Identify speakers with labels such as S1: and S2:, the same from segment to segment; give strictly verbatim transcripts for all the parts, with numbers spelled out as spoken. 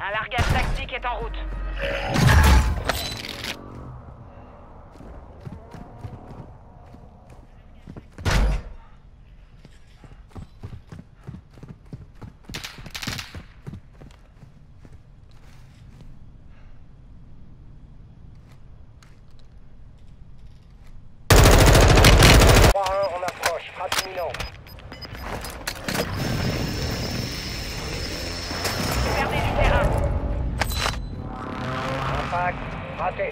S1: Un largage tactique est en route.
S2: trois un en approche, frappe imminente.
S1: Perdez du terrain.
S2: Impact, raté.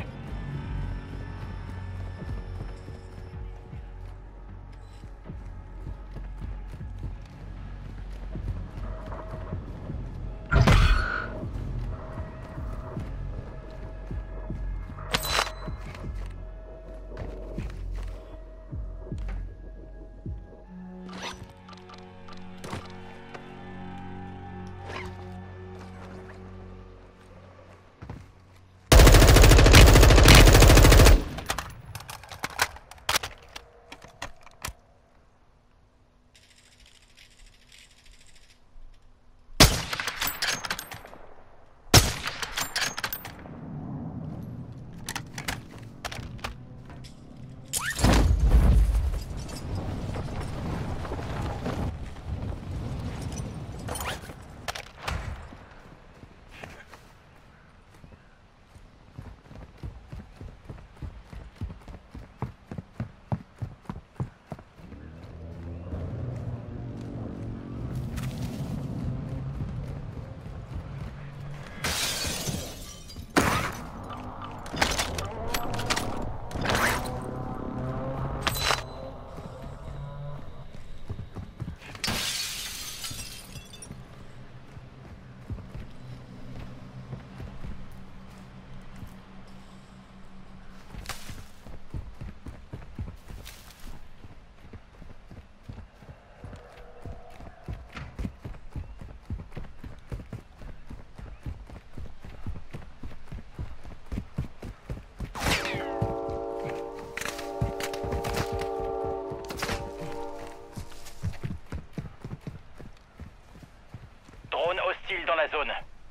S1: Drone hostile dans la zone.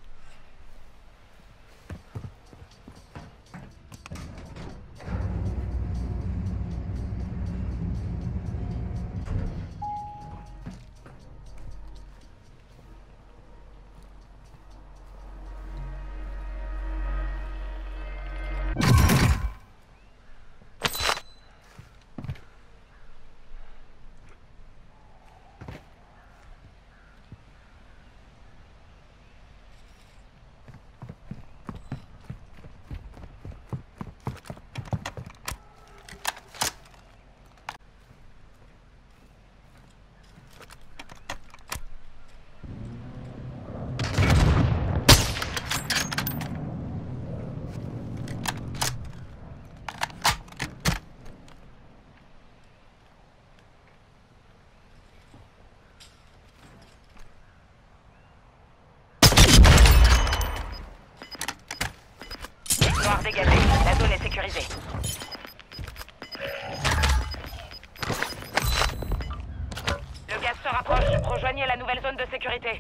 S1: Noir dégagé. La zone est sécurisée. Le gaz se rapproche. Rejoignez la nouvelle zone de sécurité.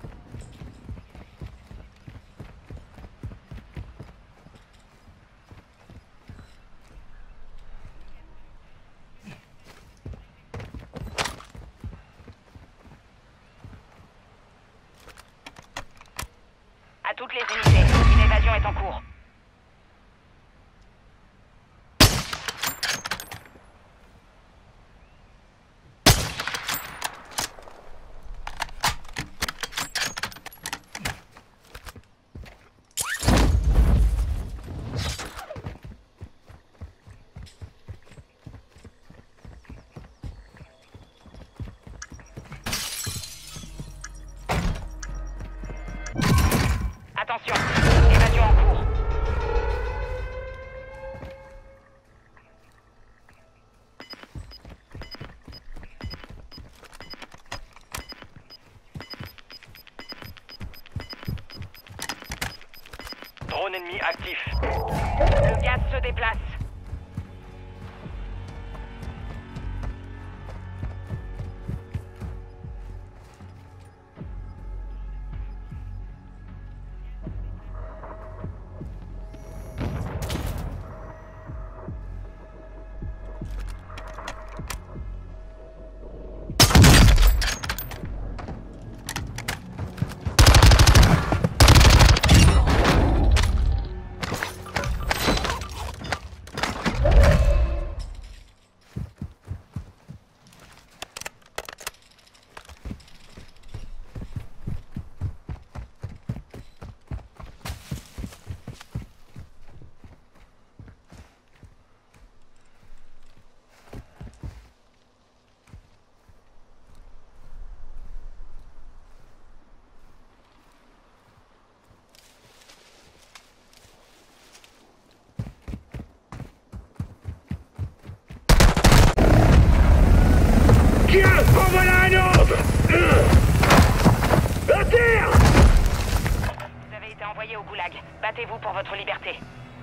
S1: À toutes les unités, une évasion est en cours. Attention, évasion en cours. Drone ennemi actif. Le gaz se déplace. Gulag. Battez-vous pour votre liberté.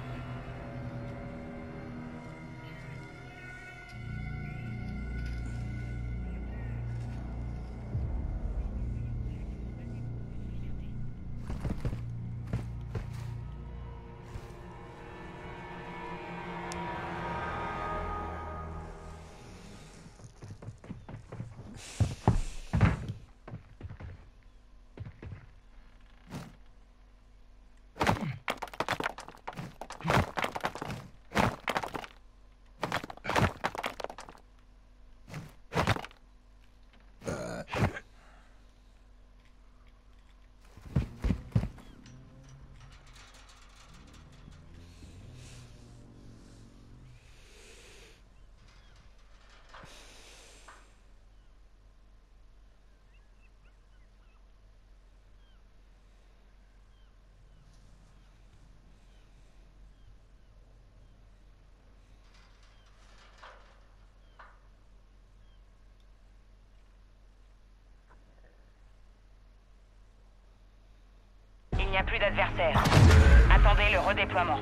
S1: Il n'y a plus d'adversaires. Attendez le redéploiement.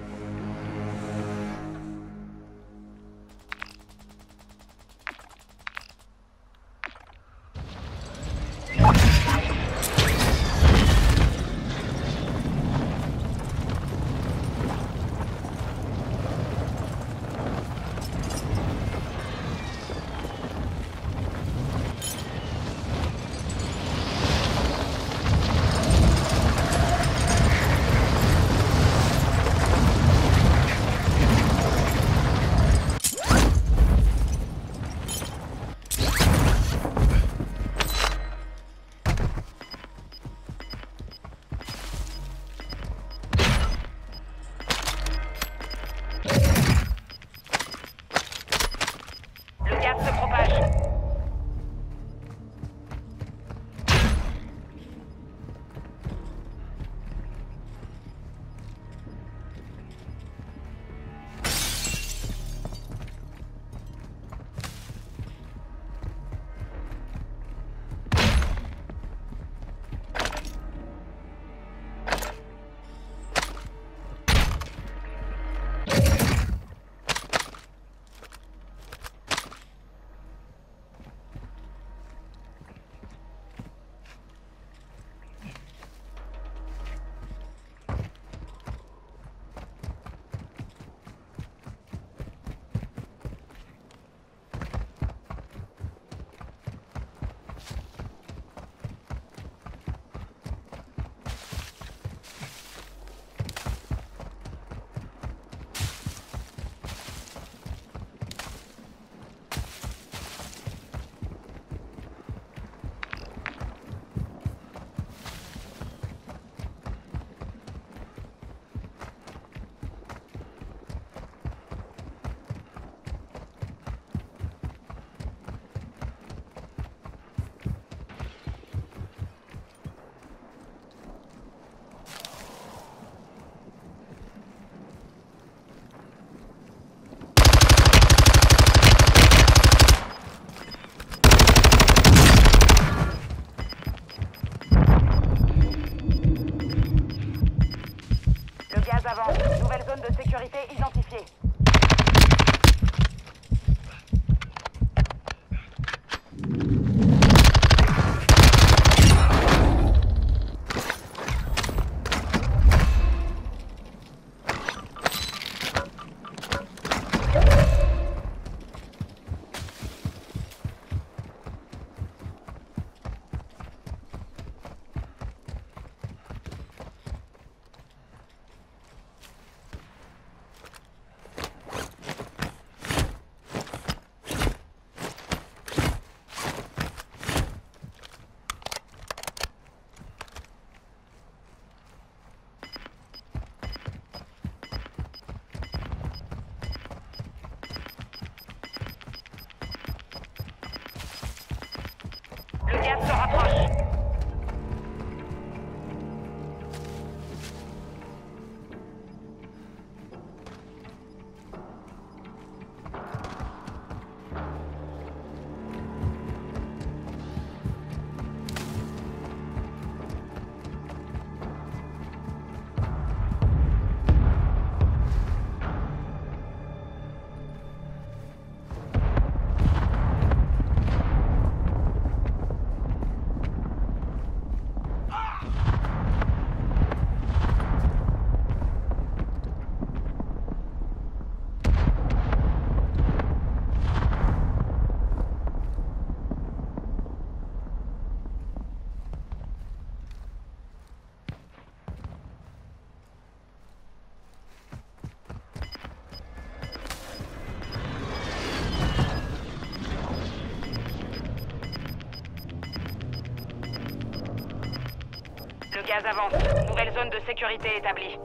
S1: gaz avance. Nouvelle zone de sécurité établie.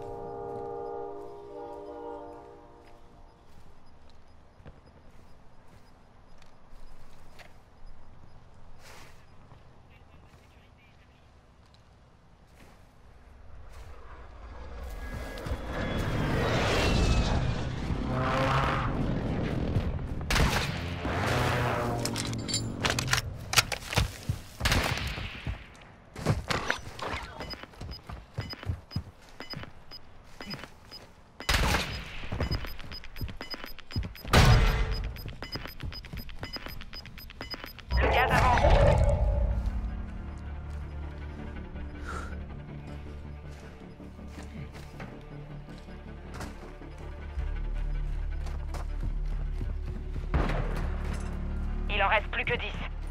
S1: Le gaz avance. Il en reste plus que dix.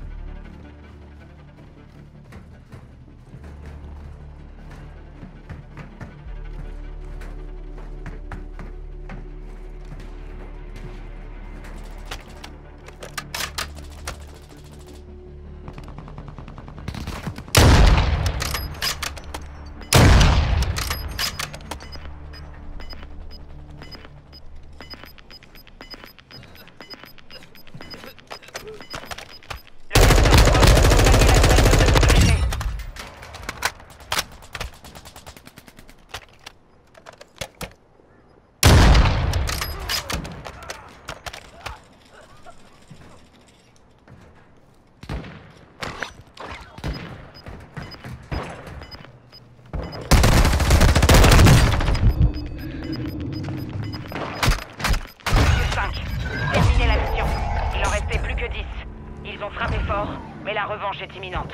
S1: Terminez la mission. Il en restait plus que dix. Ils ont frappé fort, mais la revanche est imminente.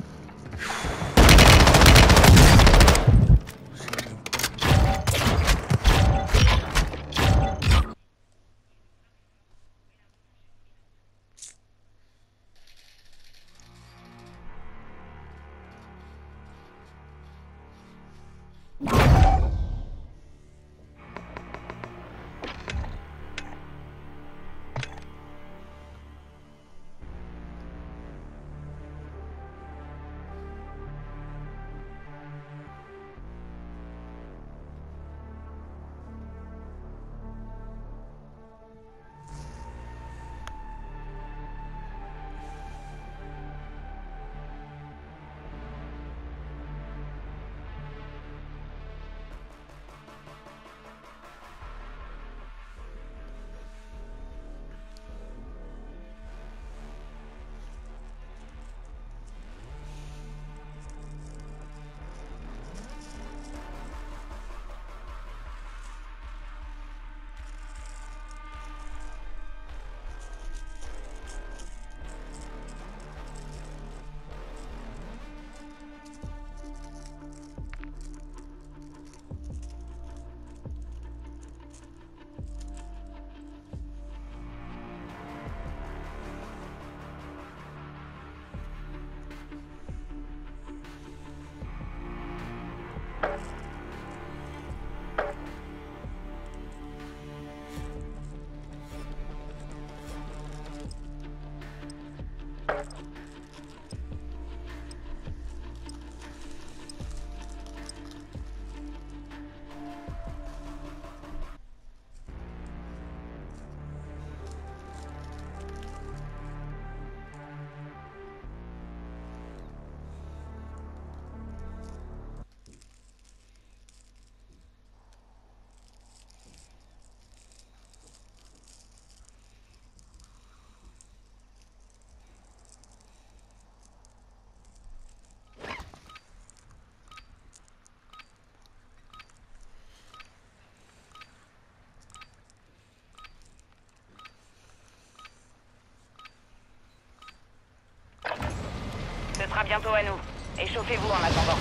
S1: Ce sera bientôt à nous. Échauffez-vous en attendant.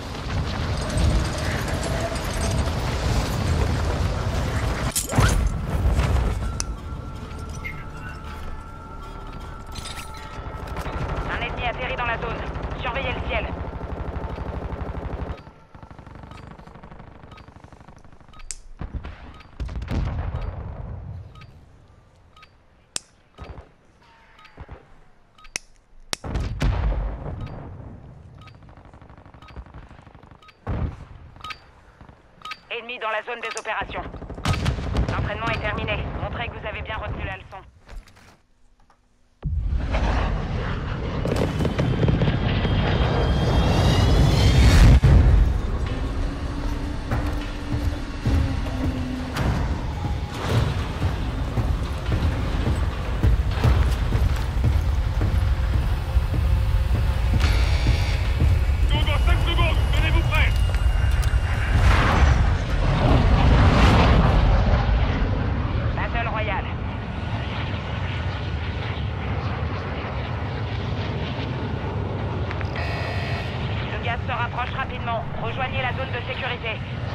S1: Un ennemi atterrit dans la zone. Surveillez le ciel. ennemis dans la zone des opérations. L'entraînement est terminé. Montrez que vous avez bien retenu la leçon. Se rapproche rapidement. Rejoignez la zone de sécurité.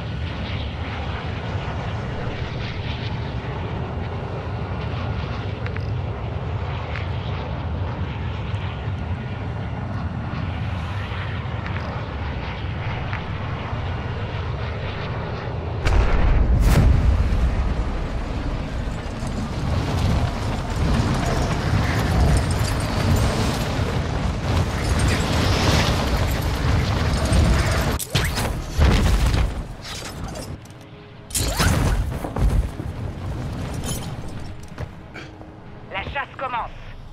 S1: La chasse commence.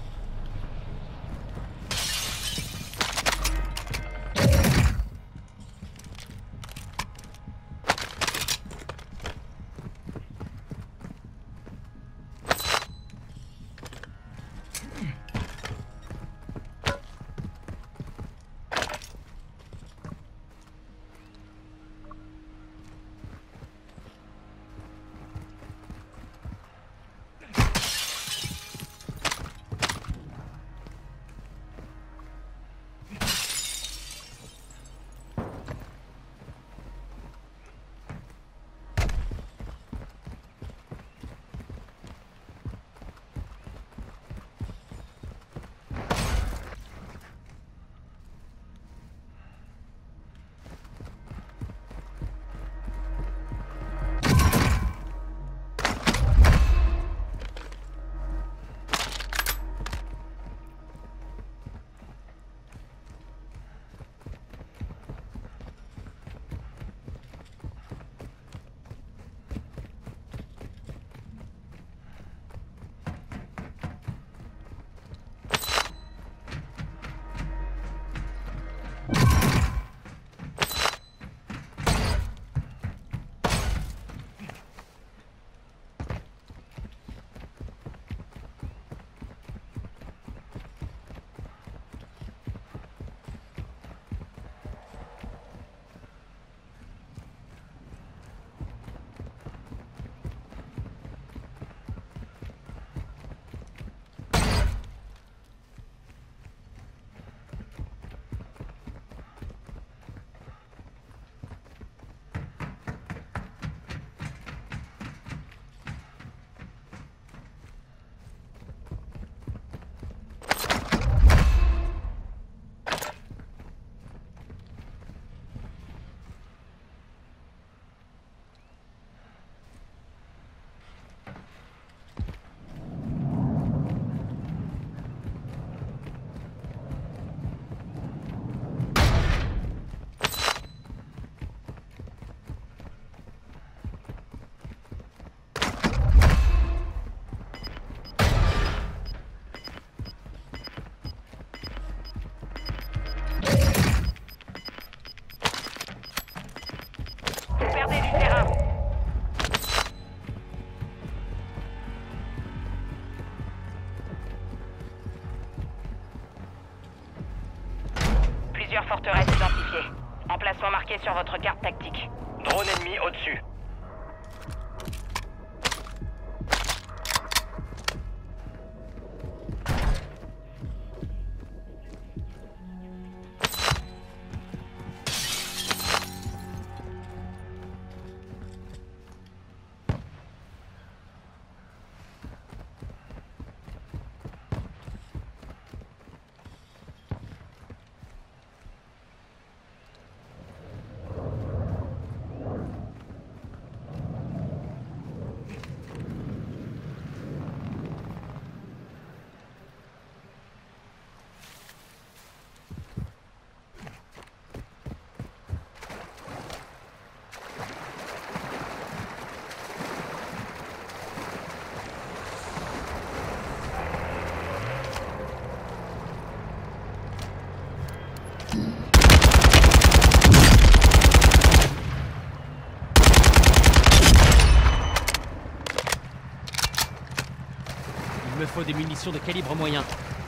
S1: Plusieurs forteresses identifiées. Emplacement marqué sur votre carte tactique.
S3: Drone ennemi au-dessus. me faut des munitions de calibre moyen.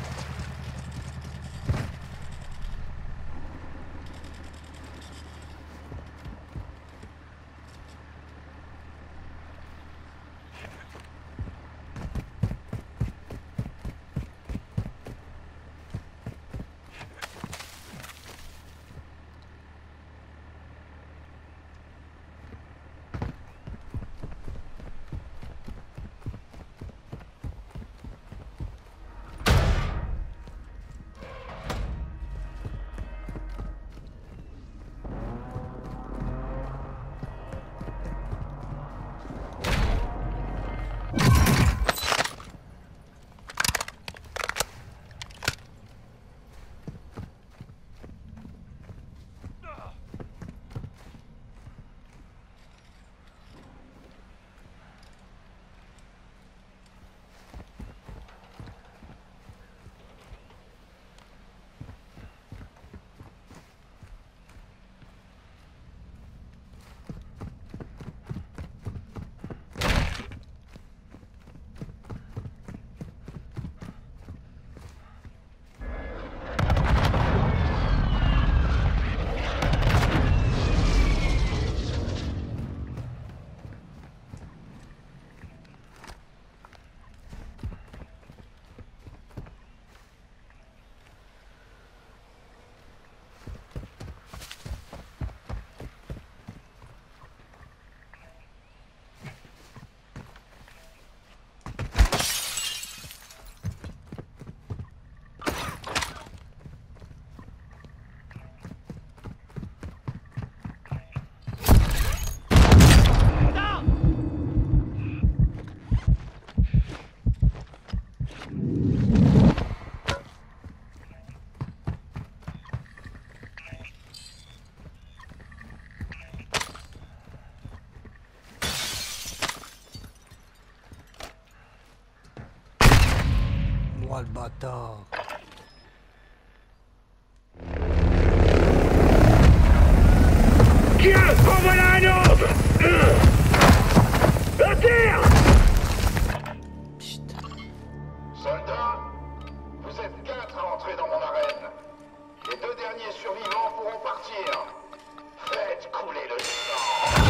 S4: Oh le bâtard.
S5: Tiens, en voilà un autre. À terre.
S6: Soldats, vous êtes quatre à entrer dans mon arène. Les deux derniers survivants pourront partir. Faites couler le sang.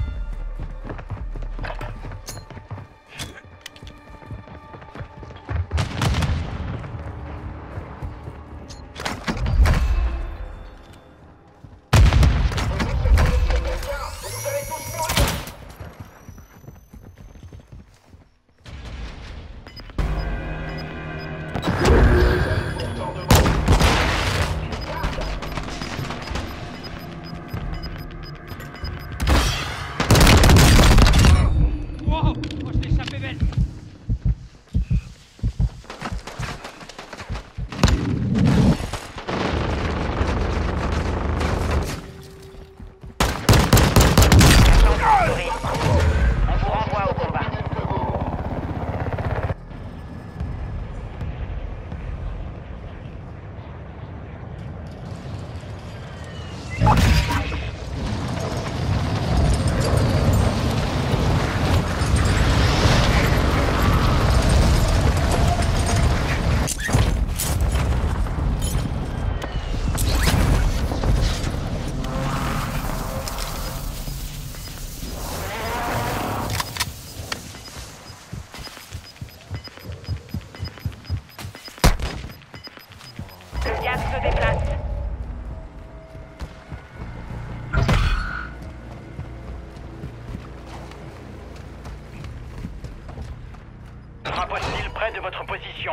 S1: Rapproche-t-il près de votre position.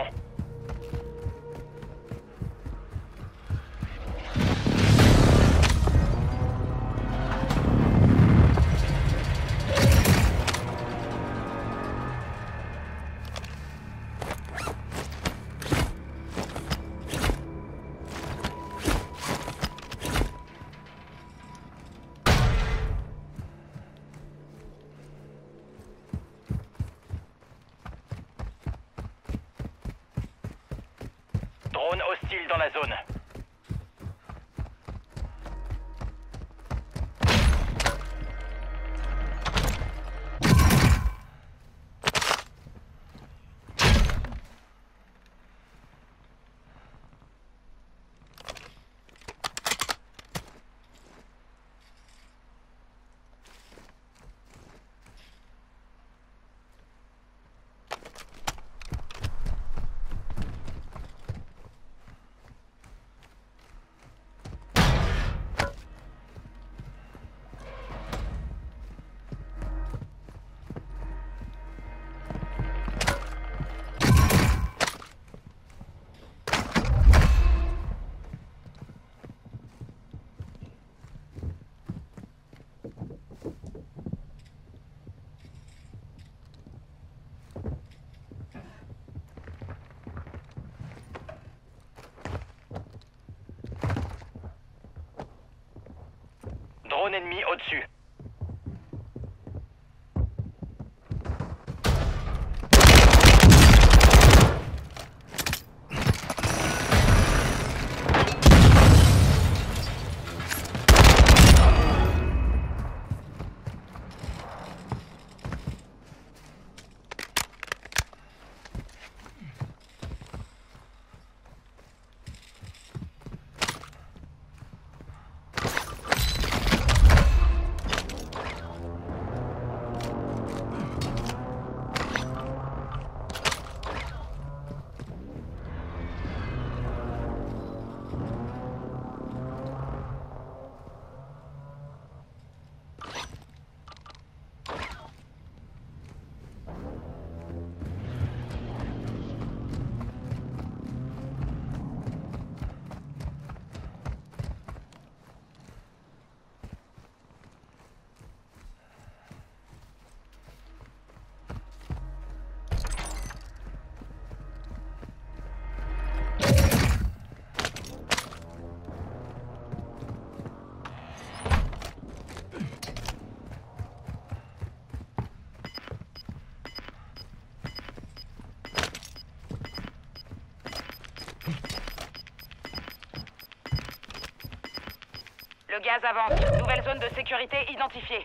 S1: Drone hostile dans la zone.
S4: Drone ennemi au-dessus.
S1: Le gaz avance. Nouvelle zone de sécurité identifiée.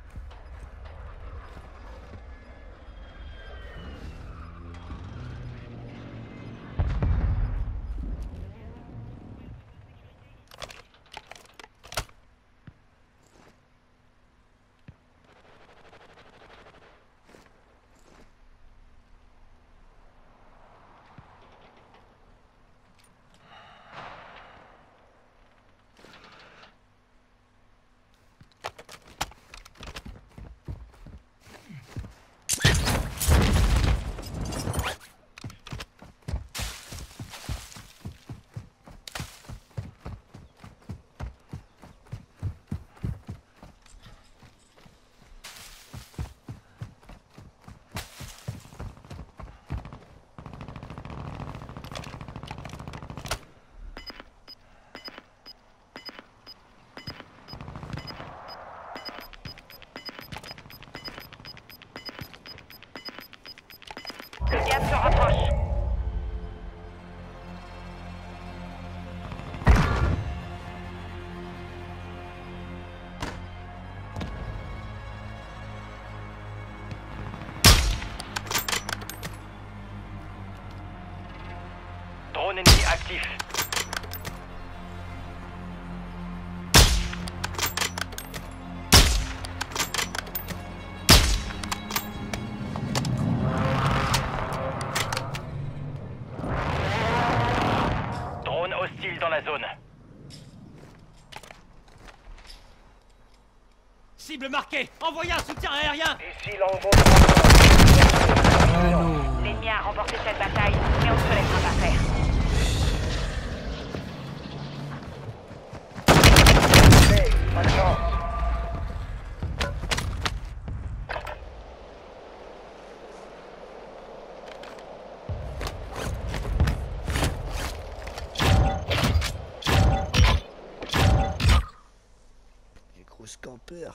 S1: Le gaz se rapproche.
S4: Drone ennemi actif. Drone hostile dans la zone.
S3: Cible marquée. Envoyez un soutien aérien.
S2: Ici Longbow.
S1: L'ennemi a remporté cette bataille, mais on ne se laissera pas faire.
S2: Hey, pas de chance.
S7: Les gros campeurs.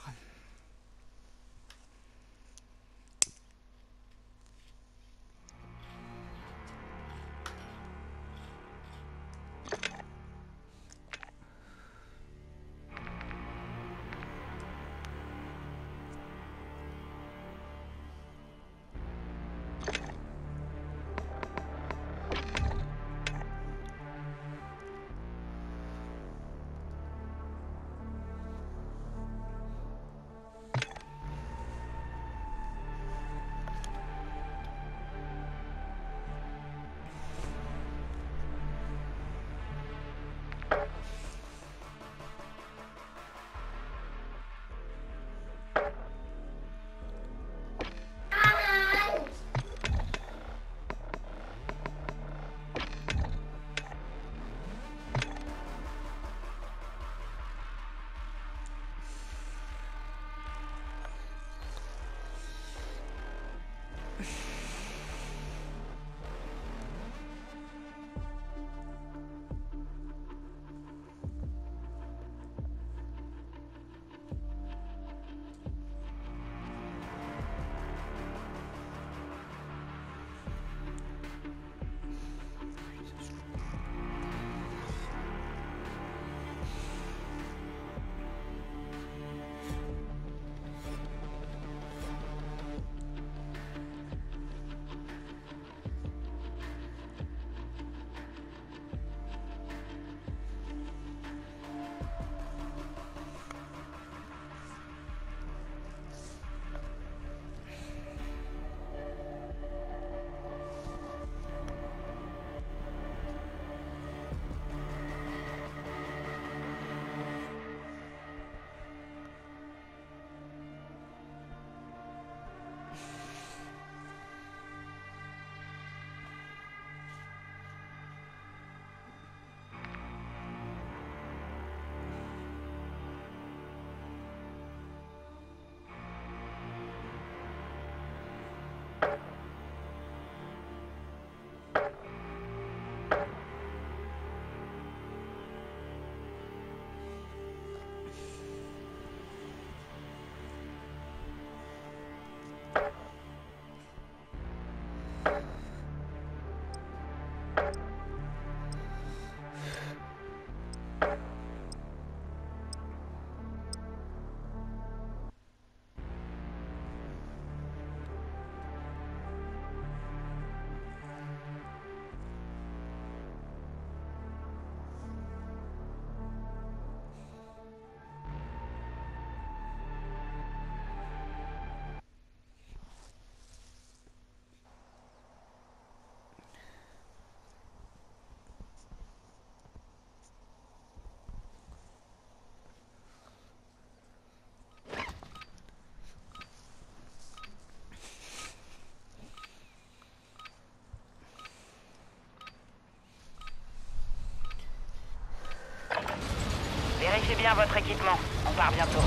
S1: Vérifiez bien votre équipement. On part bientôt.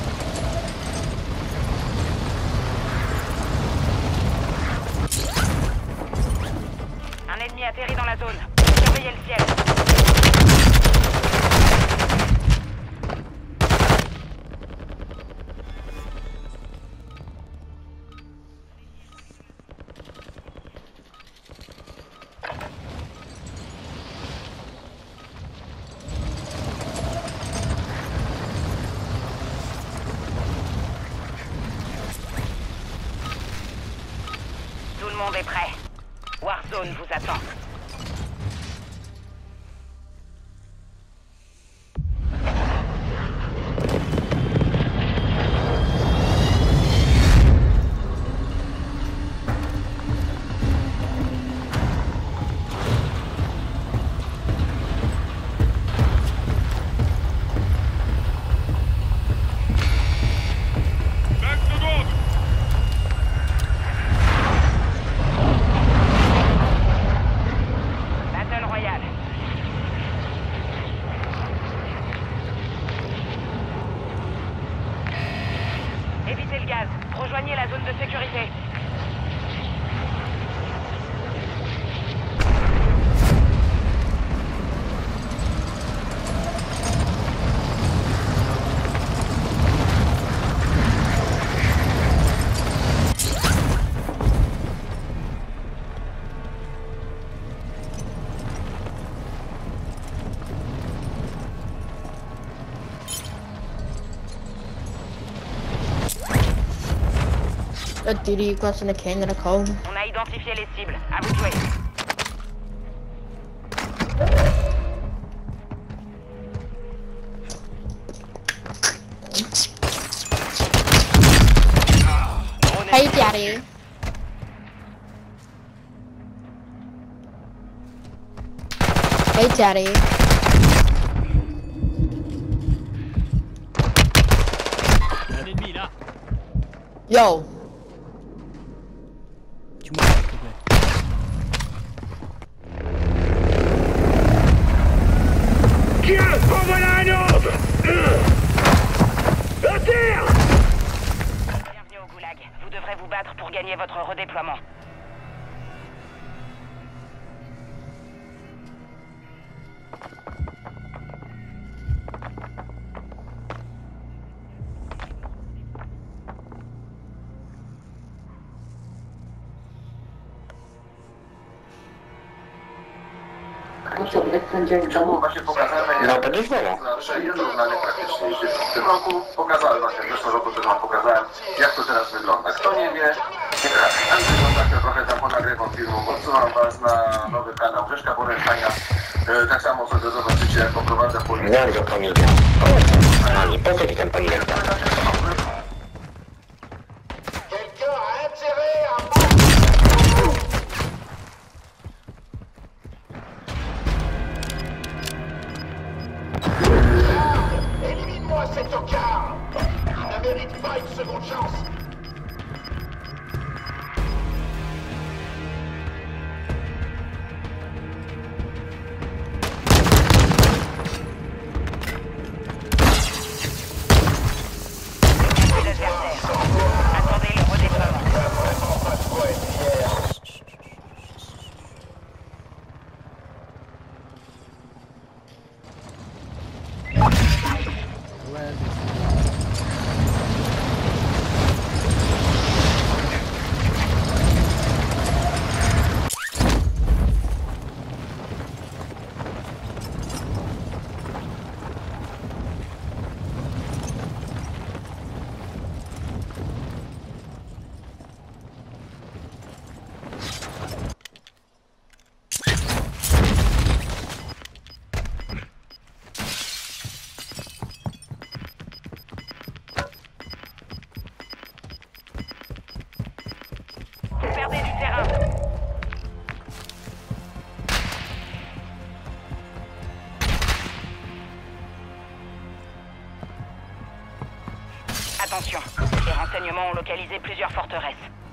S1: Un ennemi atterrit dans la zone. Surveillez le ciel. Tout le monde est prêt. Warzone vous attend. Battle Royale. Évitez le gaz. Rejoignez la zone de sécurité.
S8: Duty request in the Canada code.
S1: On a identifié les cibles. À vous de jouer.
S4: Drone
S8: Hey
S4: ennemi
S8: Daddy. Hey Daddy.
S3: Un ennemi là.
S8: Yo.
S3: Tu m'as s'il te plaît.
S5: Tiens, en voilà un autre. À terre.
S1: Bienvenue au Goulag. Vous devrez vous battre pour gagner votre redéploiement.
S6: Czemu właśnie pokazałem
S7: No to nie znowu.
S6: że jest równanie praktycznie w tym roku. Pokazałem właśnie w zeszłym roku też wam pokazałem, jak to teraz wygląda. Kto nie wie, nie gra. Ale wygląda to trochę tam ponagrywam filmu. Odsyłam was na nowy kanał Grzeszka Poręczania. E, Tak samo sobie zobaczycie, jak poprowadzę policję.
S7: Wiem, że pan nie wie. Ani po co ci ten pan nie wie?
S6: Quelqu'un a intérêt à... Élimine-moi cet tocard. Il ne mérite pas une seconde chance.
S1: L'adversaire. Attendez le redéploiement.
S6: Vraiment pas de quoi être fier.
S1: attention. Les renseignements ont localisé plusieurs forteresses.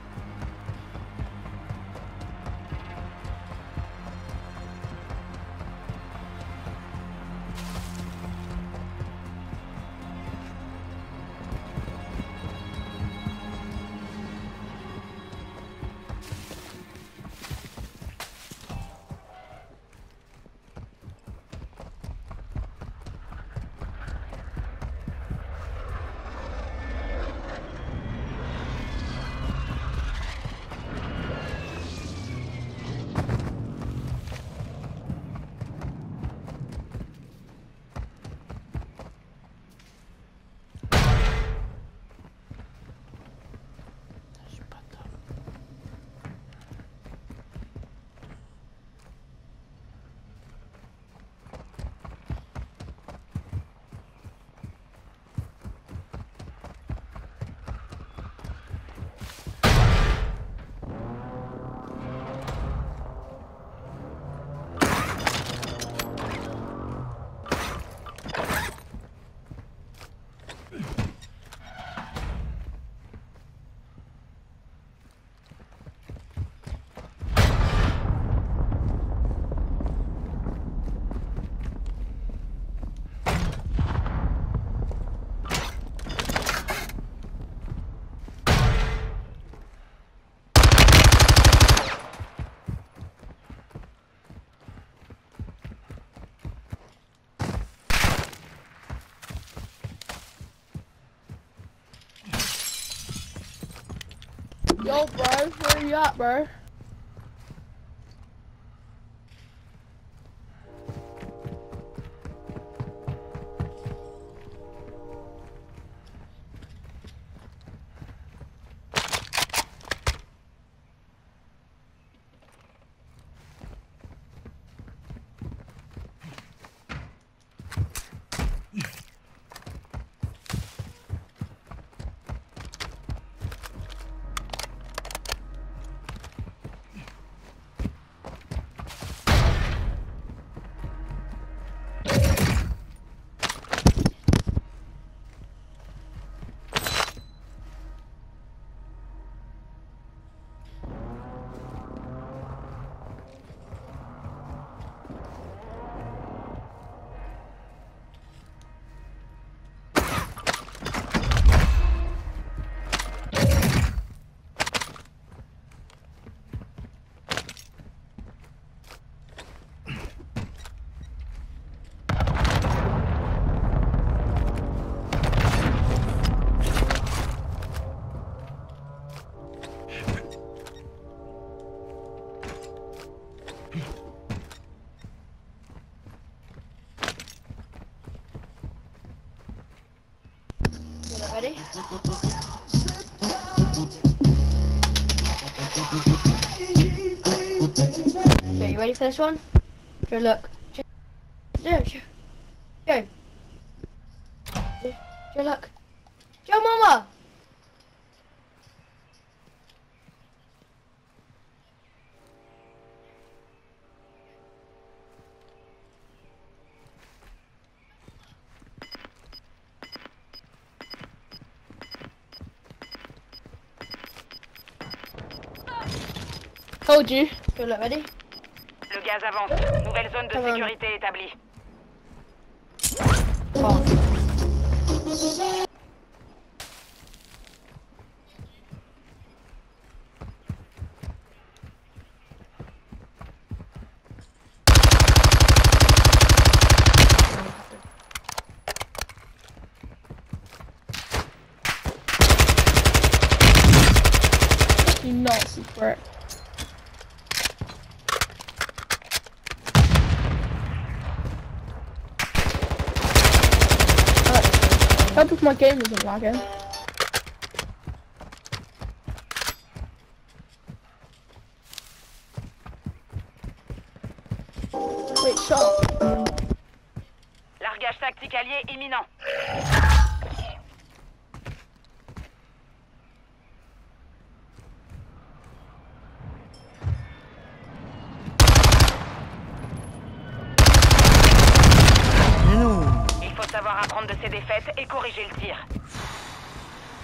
S8: Yo, bro, where you at, bro? Ready? Okay, you ready for this one? Joe, look. Joe, Joe, Joe. Joe, Joe, look. Joe, Mama! Told you. Joe, look, ready?
S1: Le gaz avance. Nouvelle zone de
S8: Come on.
S1: sécurité établie.
S8: Oh. You Nazi prick. Help if my game isn't lagging. Wait, shut up.
S1: Largage tactique allié imminent. Il faut savoir apprendre de ses défaites et corriger le tir.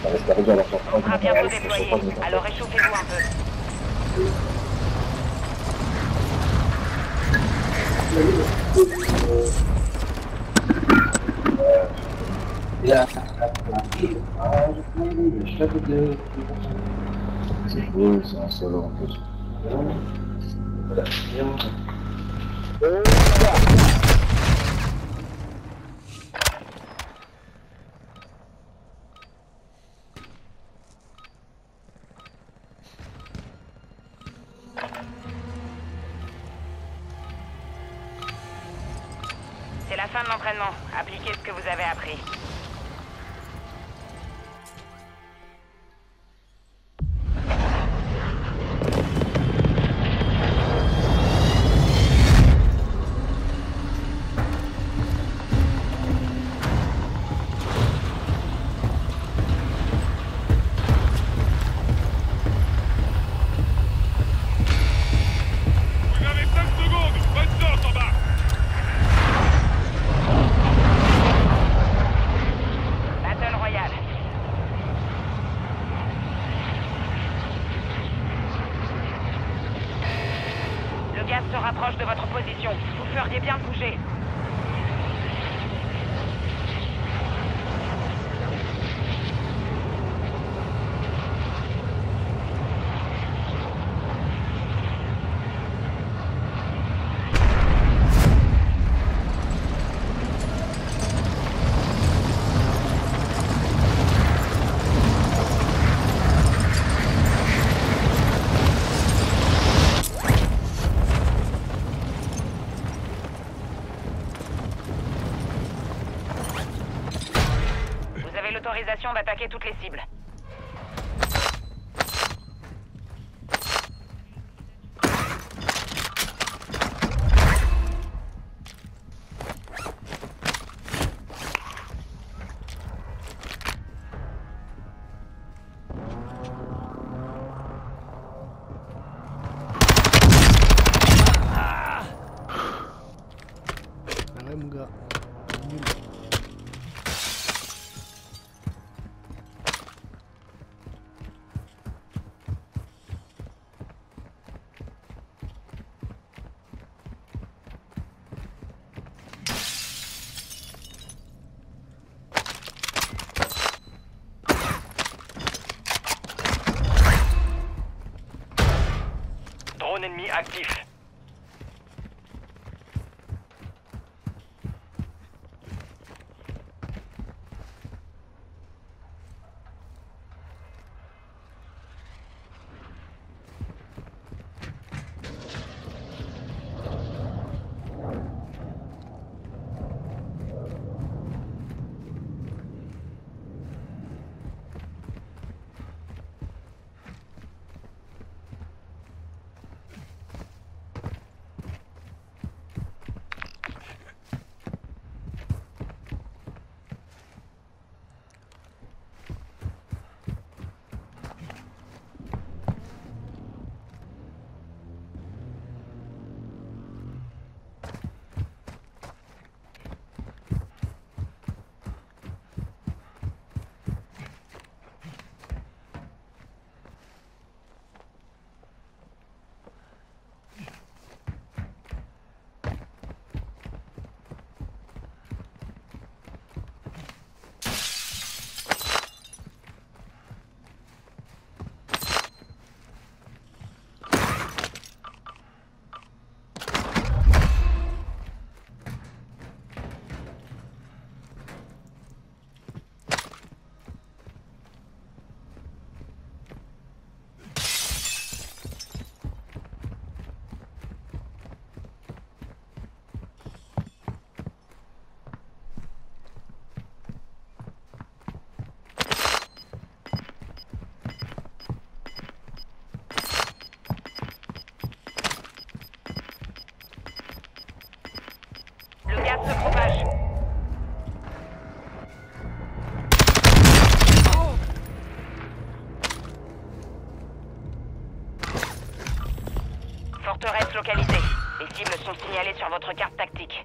S1: On sera bientôt déployé, alors réchauffez-vous un peu.
S6: C'est cool, c'est un solo en plus.
S1: C'est la fin de l'entraînement. Appliquez ce que vous avez appris.
S5: Vous avez cinq secondes. Bonne sorte en bas.
S1: Battle Royale. Le gaz se rapproche de votre position. Vous feriez bien de bouger. Vous avez l'autorisation d'attaquer toutes les cibles.
S3: Ouais, mon gars. Nul.
S4: Drone ennemi actif.
S1: Le gaz se propage. Forteresse localisée. Les cibles sont signalées sur votre carte tactique.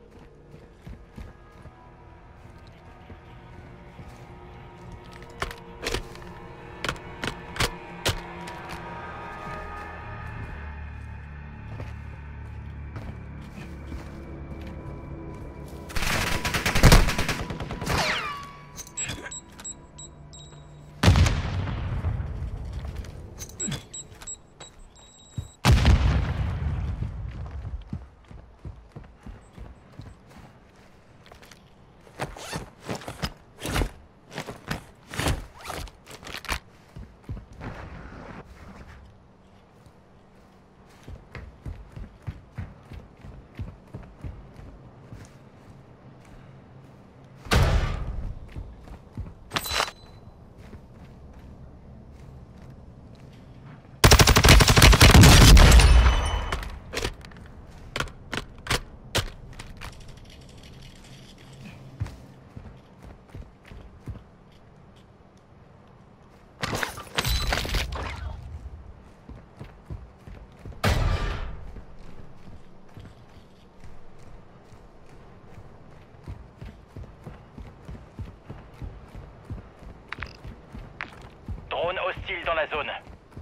S4: Drone hostile dans la zone.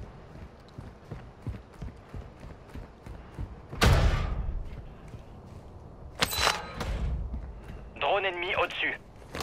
S4: Drone ennemi au-dessus.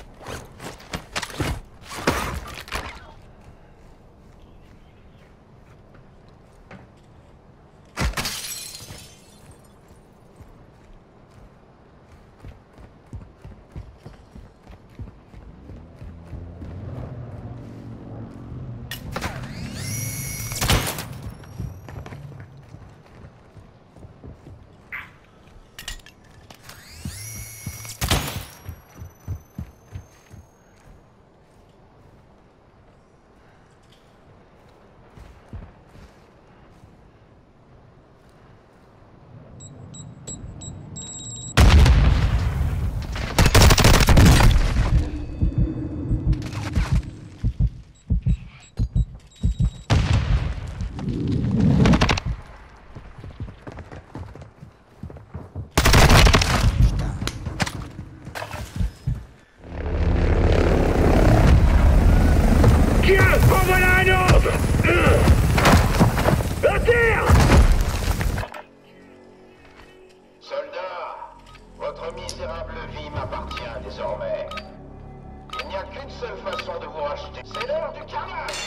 S5: Tiens, en voilà un autre. À terre.
S9: Soldats, votre misérable vie m'appartient désormais. Il n'y a qu'une seule façon de vous racheter. C'est l'heure du carnage.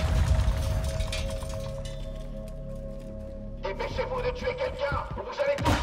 S9: Dépêchez-vous de tuer quelqu'un ou vous allez tous